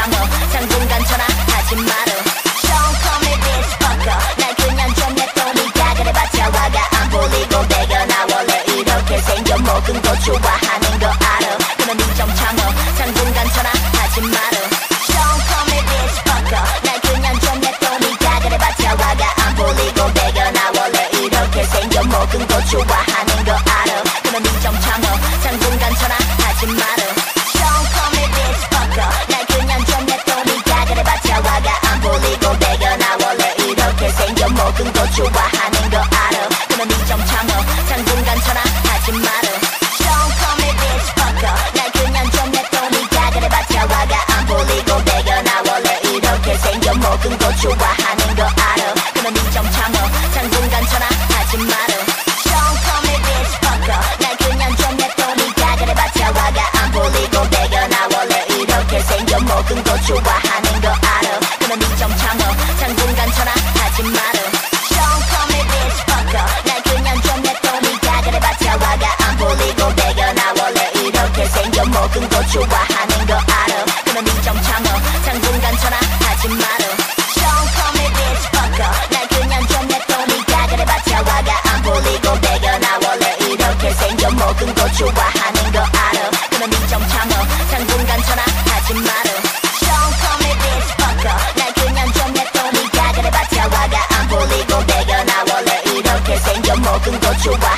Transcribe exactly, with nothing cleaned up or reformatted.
참어 당분간 전화하지 마라. Don't call me bitch fucker. 날 그냥 좀 냅둬. 네가 그래봤자 화가 안 풀리고 배겨. 나 원래 이렇게 생겨 먹은 거 좋아하는 거 알아. 그럼 니 좀 참어 당분간 전화하지 마라. Don't call me bitch fucker. 날 그냥 좀 냅둬. 네가 그래봤자 화가 안 풀리고 배겨. 나 원래 이렇게 생겨 먹은 거 좋아하는 거 알아. 그럼 니 좀 참어 당분간 전화하지 마라. Don't call me bitch fucker. 날 그냥 좀 냅둬. 네가 그래봤자 화가 안 풀리고 배겨. 나 원래 이렇게 생겨 먹은 거 좋아하는 거 알아. 그럼 니 좀 참어 당분간 전화하지 마라. Don't call me bitch fucker. 날 그냥 좀 냅둬. 네가 그래봤자 화가 안 풀리고 배겨. 나 원래 이렇게 생겨 먹은 거 좋아하는 거 알아. 그럼 니 좀 참어 당분간 전화하지 마라. Don't call me bitch fucker. 날 그냥 좀 냅둬. 네가 그래봤자 화가 안 풀리고 배겨. 나 원래 이렇게 생겨 먹은 거 좋아하는 거 알아. 그럼 니 좀 참어 당분간 전화하지 마라. Don't call me bitch fucker. 날 그냥 좀 냅둬. 네가 그래봤자 화가 안 풀리고 배겨. 나 원래 이렇게 생겨 먹은 거 좋아하는 거 알아. 그럼 니 좀 참어 당분간 전화하지 마라. Don't call me bitch fucker. 날 그냥 좀 냅둬. 네가 그래봤자 화가 안 풀리고 배겨. 나 원래 이렇게 생겨 먹은 거 좋아하는 거 알아. 그럼 니 좀 참어 당분간 전화하지 마라. Don't call me bitch fucker. 날 그냥 좀 냅둬. 네가 그래봤자 화가 안 풀리고 배겨. 나 원래 이렇게 생겨 먹은 거 좋아